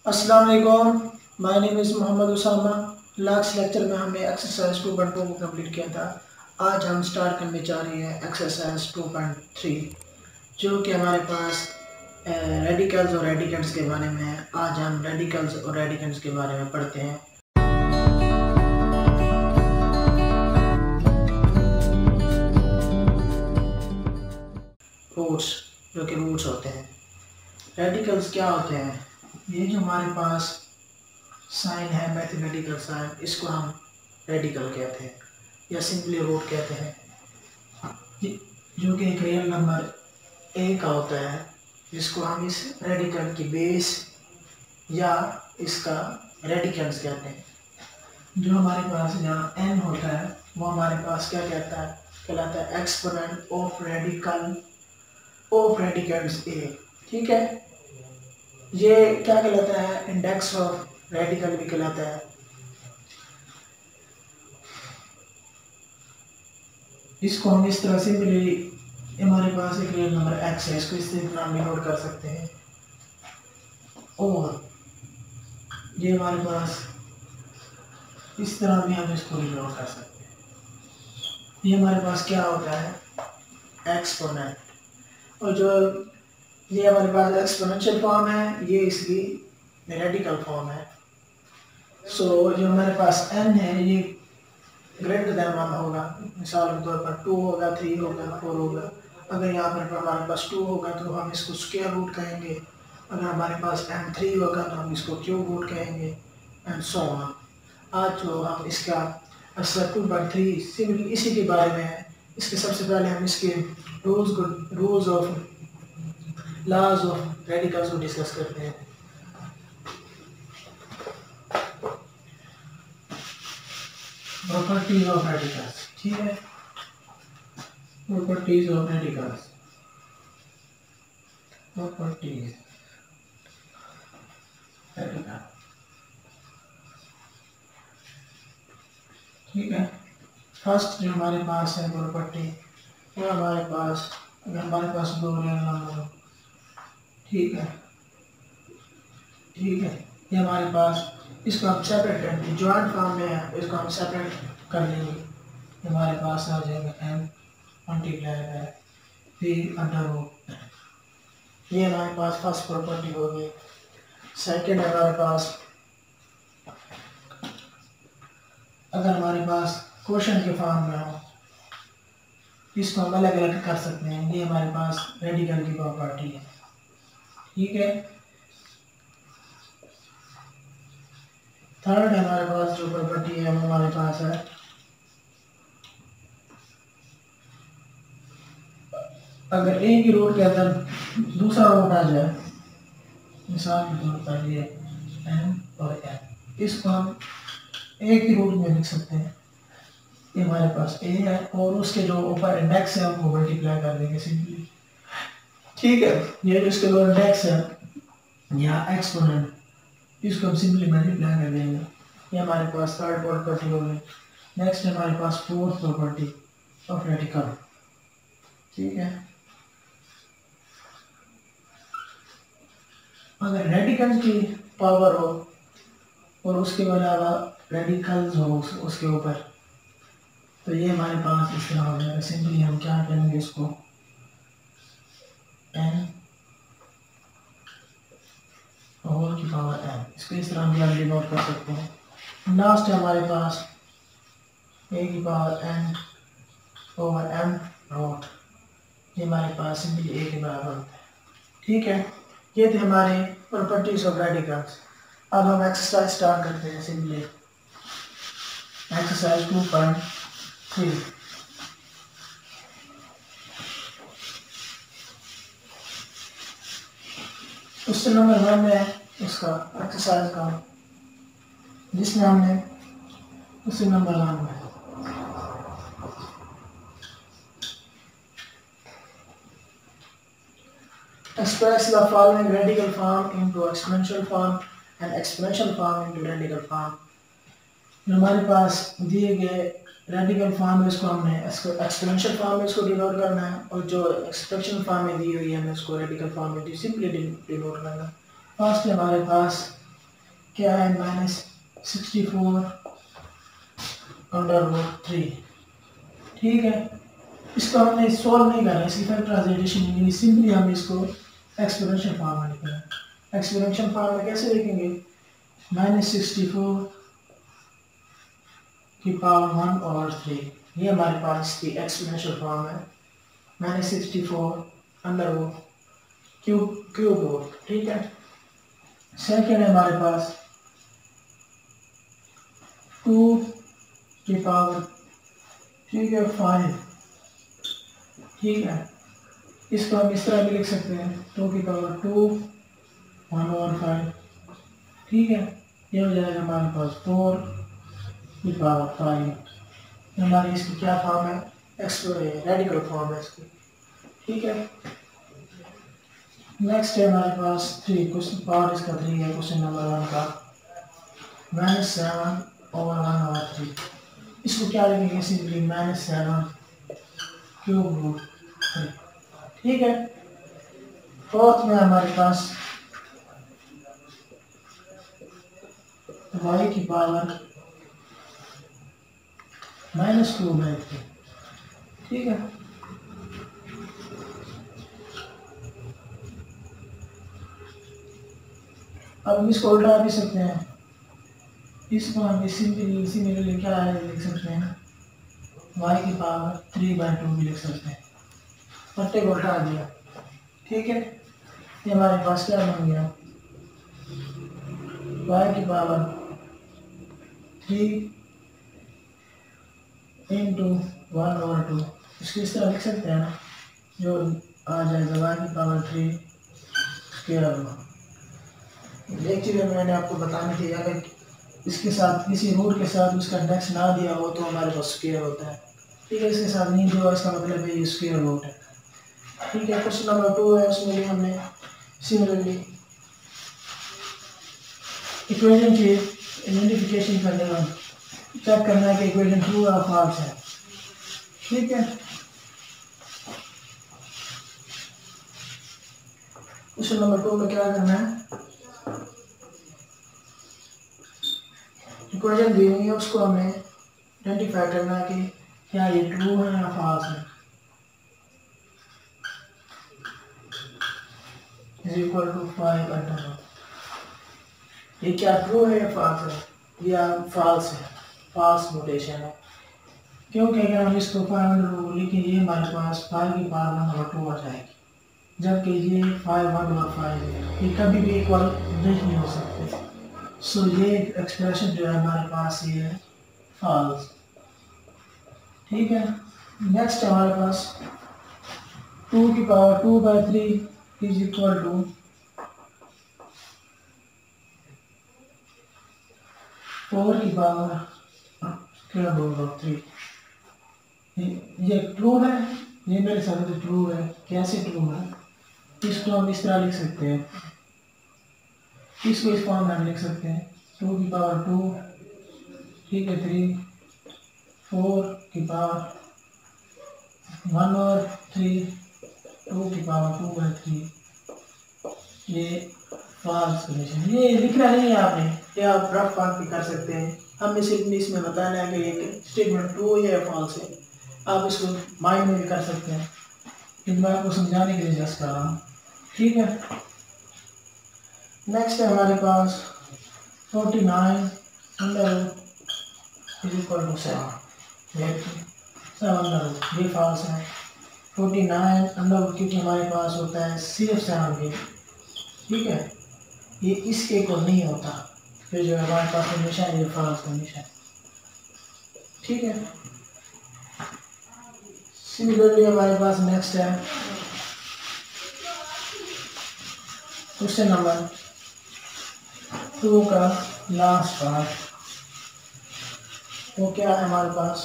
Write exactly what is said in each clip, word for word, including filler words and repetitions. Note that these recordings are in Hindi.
अस्सलाम वालेकुम, my name is Mohammad Usama. Last lecture में हमने एक्सरसाइज टू पॉइंट टू को कंप्लीट किया था। आज हम स्टार्ट करने जा रहे हैं एक्सरसाइज टू पॉइंट थ्री, जो कि हमारे पास रेडिकल्स और रेडिकेंट्स के बारे में है। आज हम रेडिकल्स और रेडिकेंट्स के बारे में पढ़ते हैं। रूट्स, जो कि रूट्स होते हैं। रेडिकल्स क्या होते हैं? ये जो हमारे पास साइन है, मैथमेटिकल साइन, इसको हम रेडिकल कहते हैं या सिंपली रूट कहते हैं, जो कि एक रियल नंबर ए का होता है, जिसको हम इस रेडिकल की बेस या इसका रेडिकेंट्स कहते हैं। जो हमारे पास यहाँ एन होता है वो हमारे पास क्या कहता है कहलाता है exponent of radical of radicands a. ठीक है, ये क्या कहलाता है? इंडेक्स ऑफ रेडिकल भी कहलाता है। इसको हम इस तरह से भी, हमारे पास एक रियल नंबर एक्स है, इसको इस तरह भी नोट कर सकते हैं। और ये हमारे पास इस तरह भी हम इसको नोट कर सकते हैं। ये हमारे पास क्या होता है? एक्सपोनेंट। और जो ये हमारे पास एक्सपोनेंशियल फॉर्म है, ये इसकी रेडिकल फॉर्म है। सो so, जो हमारे पास n है ये ग्रेटर देन वन होगा। मिसाल के तौर पर टू होगा, थ्री होगा, फोर होगा। अगर यहाँ पर हमारे पास टू होगा तो हम इसको स्क्वायर रूट कहेंगे। अगर हमारे पास एन थ्री होगा तो हम इसको क्यूब रूट कहेंगे, एंड सो ऑन। आज जो हम इसका असर टू पॉइंट थ्री सिंपली इसी के बारे में है। इसके सबसे पहले हम इसके रूल्स को rules of laws of radicals को डिस्कस करते हैं। Properties of radicals. ठीक है, properties of radicals. Properties radical. ठीक है, फर्स्ट जो हमारे पास है प्रॉपर्टी, वो हमारे पास, अगर हमारे पास दो रियल नंबर हो, ठीक है ठीक है ये हमारे पास, इसको हम सेपरेट करेंगे। ज्वाइंट फॉर्म में है, इसको हम सेपरेट कर लेंगे। हमारे पास आ जाएगा m multiply by p under root. ये हमारे पास फर्स्ट प्रॉपर्टी हो गई। सेकंड हमारे पास, अगर हमारे पास क्वेश्चन के फॉर्म में हो, इसको हम अलग अलग कर सकते हैं। ये हमारे पास रेडिकल की प्रॉपर्टी है। ठीक है, थर्ड हमारे पास जो प्रॉपर्टी है वो हमारे पास है, अगर ए की रूट के अंदर दूसरा रूट आ जाए, मिसाल के तौर पर ये एम और एन, इसको हम ए की रूट में लिख सकते हैं। ये हमारे पास ए है और उसके जो ऊपर इंडेक्स है हमको मल्टीप्लाई कर देंगे सिंपली। ठीक है, ये जो इसके दो इंडेक्स है या एक्सपोनेंट, इसको हम सिंपली मल्टीप्लाई कर देंगे। ये हमारे पास थर्ड प्रॉपर्टी हो गई। नेक्स्ट हमारे पास फोर्थ प्रॉपर्टी ऑफ रेडिकल। ठीक है, अगर रेडिकल की पावर हो और उसके अलावा रेडिकल्स हो उसके ऊपर, तो ये हमारे पास इस तरह हो जाएगा। सिंपली हम क्या करेंगे, इसको n होल की पावर n, इसको इस तरह हम डिनोट कर सकते हैं। लास्ट है हमारे पास a की power n over m root. ये हमारे पास सिंपली a के बराबर होता है। ठीक है, ये थे हमारे प्रॉपर्टीज ऑफ रेडिकल्स। अब हम एक्सरसाइज स्टार्ट करते हैं। Simply exercise two point three. Question number one में इसका एक्सरसाइज का, जिसमें हमने क्वेश्चन नंबर वन में express the following radical form into exponential form and exponential form into radical form। जो हमारे पास दिए गए रेडिकल फॉर्म है, इसको हमने एक्सपोनेंशियल फॉर्म में इसको डिनोट करना है, और जो एक्सपेक्शन फॉर्म में दी हुई है हमें इसको रेडिकल फॉर्म में सिंपली डिनोट करना है। फर्स्ट हमारे पास क्या है minus sixty four under root three. ठीक है, इसको हमने सॉल्व नहीं करना, इसकी फैक्टराइजेशन नहीं करनी, सिंपली हम इसको एक्सपोनेंशियल फॉर्म में लिखेंगे। एक्सपोनेंशियल फॉर्म में कैसे लिखेंगे, माइनस सिक्सटी फोर की पावर वन और थ्री, ये हमारे पास इसकी एक्सपोनेंशियल फॉर्म है। Minus sixty four under root cube cube root. ठीक है, सेकेंड है हमारे पास टू की पावर, ठीक है, फाइव। ठीक है, इसको हम इस तरह भी लिख सकते हैं, टू की power two one over five. ठीक है, ये हो जाएगा हमारे पास फोर की पावर फाइव। हमारी इसकी क्या फॉर्म है, रेडिकल फॉर्म है इसकी। ठीक है, नेक्स्ट है हमारे पास थ्री, क्वेश्चन पावर इसका थ्री है, क्वेश्चन नंबर वन का, minus seven over one over three. इसको क्या लिखेंगे, simply minus seven cube root three. ठीक है, फोर्थ में हमारे पास y की power minus two by three. ठीक है, अब हम इसको उल्टा भी सकते हैं, इसको हम सिंपली इसी में क्या लिख सकते हैं, y की पावर थ्री बाई टू भी लिख सकते हैं, पट्टे को उल्टा दिया। ठीक है, ये हमारे पास क्या बन गया, y की power three into one over two, इसको इस तरह लिख सकते हैं ना, जो आ जाएगा y की पावर थ्री स्क्वायर रूट। एक चीज़ मैंने आपको बतानी थी, अगर इसके साथ किसी रूट के साथ उसका इंडेक्स ना दिया हो तो हमारे पास स्क्वायर होता है। ठीक है, इसके साथ नहीं दिया, इसका मतलब है ये स्क्वायर रूट है। ठीक है, क्वेश्चन नंबर टू है, उसमें भी हमने सिमिलरली इक्वेशन की आइडेंटिफिकेशन करने का चेक करना है कि इक्वेशन ट्रू या फॉल्स है। ठीक है, क्वेश्चन नंबर टू में क्या करना है, इक्वेशन दी हुई है, उसको हमें आइडेंटिफाई करना है कि क्या ये ट्रू है या फॉल्स है। Is equal to five under root, ये क्या ट्रू है या फॉल्स है, या फॉल्स है, फॉल्स नोटेशन है। क्योंकि अगर हम इसको फाइव अंडर रूट लिखें, ये हमारे पास फाइव की पावर वन ओवर टू आ जाएगी, जबकि ये फाइव वन ओवर फाइव है, ये कभी भी इक्वल नहीं हो सकते। सो so, ये एक्सप्रेशन जो है हमारे पास ये है फॉल्स। ठीक है, नेक्स्ट हमारे पास टू की power two by three is equal to four की power square root of three. ये ट्रू है, ये मेरे साथ ट्रू है। कैसे ट्रू है, इसको हम इस तरह लिख सकते हैं, इसको इस फॉर्म में हम लिख सकते हैं, टू की पावर टू, ठीक है, थ्री, फोर की पावर वन और थ्री, टू की पावर टू बाई थ्री। ये फॉल्स कंडीशन, ये लिखना नहीं है आपने, ये आप रफ फॉर्म भी कर सकते हैं। हमें सिर्फ इसमें बताना है कि ये स्टेटमेंट ट्रू है या फॉल्स है। आप इसको माइंड में भी कर सकते हैं, लेकिन मैं आपको समझाने के लिए जस्ट कर रहा हूँ। ठीक है, नेक्स्ट है हमारे पास forty nine under root is equal to seven. ये सेवन अंडर रूट, ये फॉल्स है। फोर्टी नाइन अंडर रूट क्योंकि हमारे पास होता है सिर्फ सेवन के, ठीक है, ये इसके को नहीं होता, फिर जो है हमारे पास हमेशा ये फॉल्स कंडीशन। ठीक है, सिमिलरली हमारे पास नेक्स्ट है क्वेश्चन नंबर टू का लास्ट पार्ट। वो क्या है हमारे पास,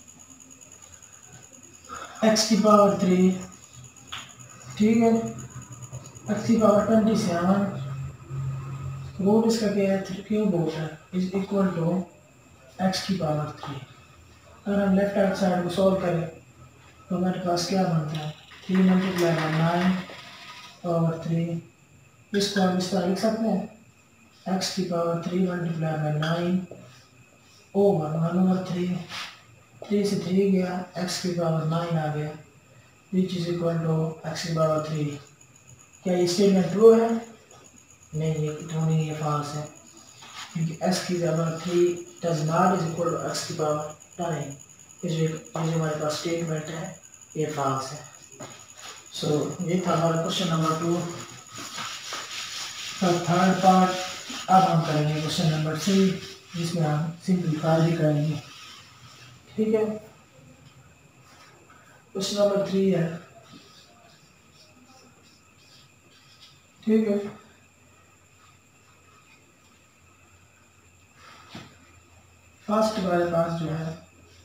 x की पावर थ्री, ठीक है, x की पावर ट्वेंटी सेवन, रूट इसका क्या है, थ्री क्यूब रूट है, इज इक्वल टू x की पावर थ्री। अगर हम लेफ्ट हैंड साइड को सॉल्व करें तो हमारे पास क्या बनता है, three multiply by nine power three. इसको हम इस तरह लिख सकते हैं, एक्स की power three multiply by nine over one over three, three से थ्री गया, एक्स की पावर नाइन आ गया, which is equal to x की पावर थ्री। क्या ये स्टेटमेंट ट्रू है? नहीं, ये ट्रू नहीं, ये फॉल्स है, क्योंकि एक्स की power three does not is equal to x की पावर नाइन। ये जो हमारे पास स्टेटमेंट है ये फॉल्स है। सो so, ये था हमारा क्वेश्चन नंबर टू का थर्ड पार्ट। अब हम करेंगे क्वेश्चन नंबर थ्री, जिसमें हम सिंपलीफाई भी करेंगे। ठीक है, क्वेश्चन नंबर थ्री है। ठीक है, फर्स्ट हमारे पास जो है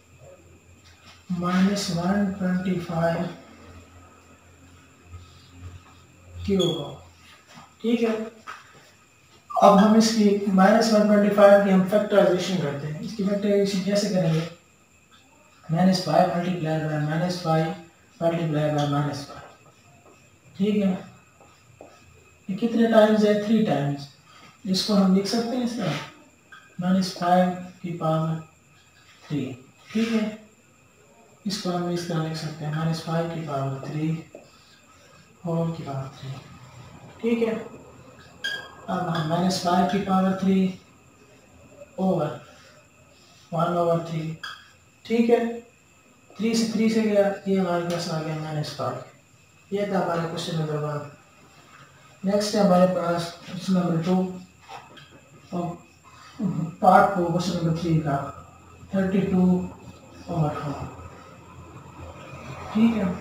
minus one twenty five cube. ठीक है, अब हम इसकी माइनस वन ट्वेंटी फाइव की हम फैक्टराइजेशन करते हैं। इसकी फैक्टराइजेशन कैसे करेंगे? Minus five multiply by minus five multiply by minus five. ठीक है, ये कितने टाइम्स है? Three times. इसको हम लिख सकते हैं इसका माइनस फाइव की पावर थ्री। ठीक है, इसको हम इस तरह लिख सकते हैं माइनस फाइव की पावर थ्री होल की पावर थ्री। ठीक है, अब हम माइनस फाइव की power three over one over three. ठीक है, थ्री से थ्री से गया, ये हमारे पास आ गया माइनस फाइव। ये था हमारा क्वेश्चन नंबर वन। नेक्स्ट है हमारे पास क्वेश्चन नंबर टू और part two question number three का थर्टी टू ओवर फोर। ठीक है,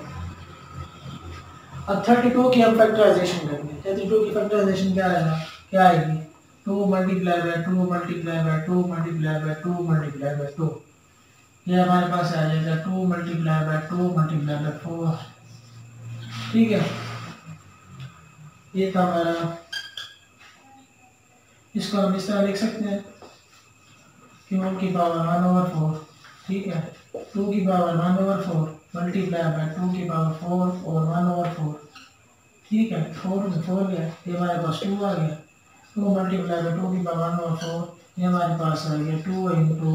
अब थर्टी टू की हम फैक्टराइजेशन करेंगे। थर्टी टू की फैक्टराइजेशन क्या आएगा? क्या आएगी? Two multiply by two multiply by two multiply by two multiply by two. ये हमारे पास आ जाएगा two multiply by two multiply by four. ठीक है, ये था हमारा। इसको हम इस तरह लिख सकते हैं क्यू की पावर वन ओवर फोर। ठीक है, टू की power one over four multiply by two की पावर फोर और वन ओवर फोर। ठीक है, फोर में फोर गया, ये हमारे पास टू आ गया। टू मल्टीप्लाई बाय टू की पावर वन ओवर फोर, ये हमारे पास आ गया टू इंटू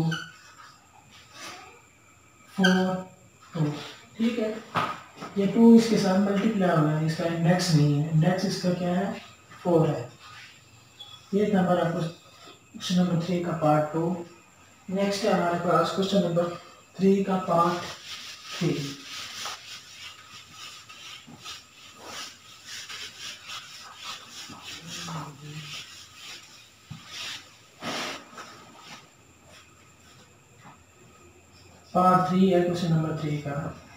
फोर टू। ठीक है, ये टू इसके साथ मल्टीप्लाई हो गया, इसका इंडेक्स नहीं है, इंडेक्स इसका क्या है? फोर है। ये था हमारा क्वेश्चन नंबर थ्री का पार्ट टू। नेक्स्ट है हमारे पास क्वेश्चन नंबर थ्री का पार्ट थ्री। पार्ट थ्री है क्वेश्चन नंबर थ्री का।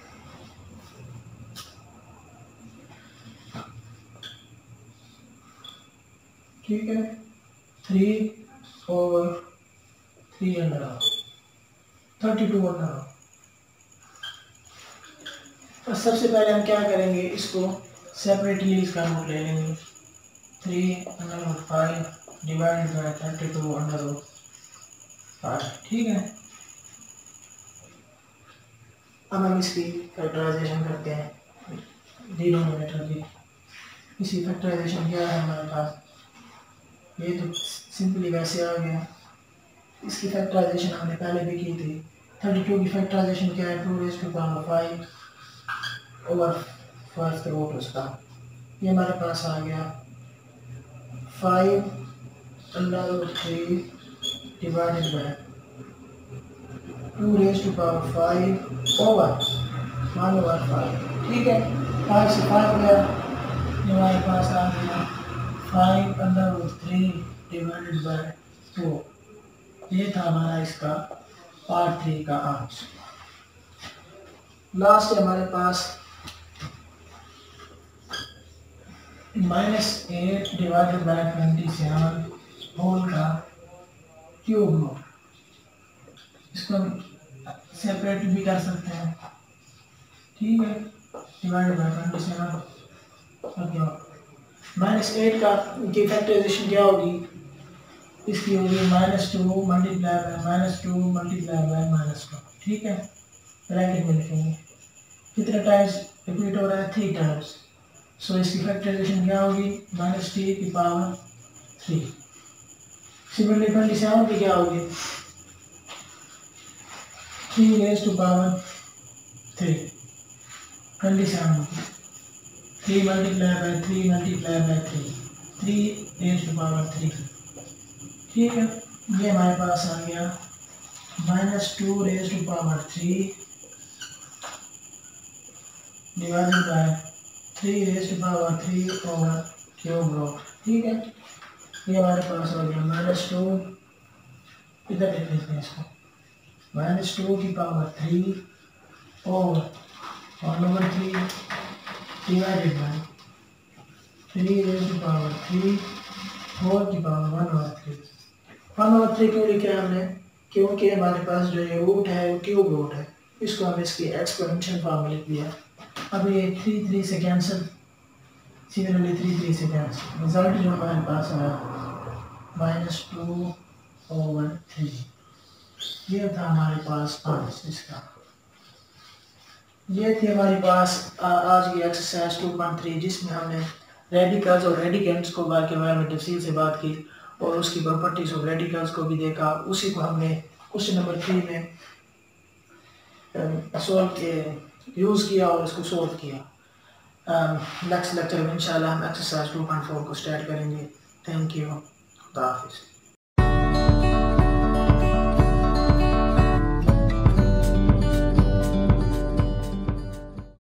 ठीक है, three over three under half thirty two under half. तो सबसे पहले हम क्या करेंगे, इसको सेपरेटली इसका रूट ले लेंगे। Three under root five divided by thirty two under root five. ठीक है, अब हम इसकी फैक्टराइजेशन करते हैं डिनोमिनेटर की। इसकी फैक्टराइजेशन क्या है हमारे पास? ये तो सिंपली वैसे आ गया। इसकी फैक्टराइजेशन हमने पहले भी की थी। थर्टी टू की फैक्टराइजेशन क्या है? Two raise to power five over first root उसका, ये हमारे पास आ गया five under root three divided by two raise to power five over one over five. ठीक है, फाइव से फाइव गया, ये हमारे पास आ गया five under root three divided by two. ये था हमारा इसका पार्ट थ्री का आंसर। लास्ट है हमारे पास minus eight divided by twenty seven whole का क्यूब रूट। इसको हम सेपरेट भी कर सकते हैं। ठीक है, डिवाइडेड बाय ट्वेंटी सेवन और क्या माइनस एट का की फैक्टराइजेशन क्या होगी? इसकी होगी minus two multiply by minus two multiply by minus two. ठीक है, ब्रैकेट में लिखेंगे। कितने टाइम्स रिपीट हो रहा है? Three times. सो इसकी फैक्टराइजेशन क्या होगी? माइनस टी की power three. Similarly twenty seven की क्या होगी, three raise to power three, twenty seven three multiply by three multiply by three, three raise to power three. ठीक है, ये हमारे पास आ गया minus two raise to power three divided by three raise to power three over cube root. ठीक है, ये हमारे पास हो गया माइनस टू, इधर लिख लेते हैं इसको, माइनस टू की power three over one over three divided by three raise to power three four की power one over three. One over three क्यों लिखा है हमने, क्योंकि हमारे पास जो ये रूट है वो क्यूब रूट है, इसको हम इसकी एक्सपोनेंशियल फॉर्म में लिख दिया। अब ये थ्री थ्री से कैंसिल, सिमिलरली थ्री थ्री से कैंसिल, रिजल्ट जो हमारे पास आया माइनस टू ओवर थ्री। ये था हमारे पास आंसर इसका। ये थी हमारे पास आ, आज की एक्सरसाइज टू पॉइंट थ्री, जिसमें हमने रेडिकल्स और रेडिकेंट्स को के बारे में तफसील से बात की और उसकी प्रॉपर्टीज ऑफ रेडिकल्स को भी देखा। उसी को हमने क्वेश्चन नंबर थ्री में सॉल्व किया, यूज़ किया और इसको सॉल्व किया। नेक्स्ट लेक्चर में इंशाल्लाह हम एक्सरसाइज टू पॉइंट फोर को स्टार्ट करेंगे। थैंक यू, खुदा हाफिज़।